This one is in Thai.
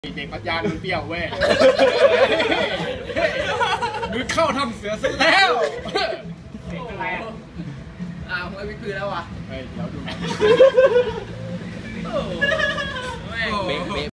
เด็กปัญญาโดนเปรี้ยวเว้ยมึงเข้าทำเสือซะแล้วอะไรอ่ะไม่วิคือแล้ววะเฮ้ยเดี๋ยวดู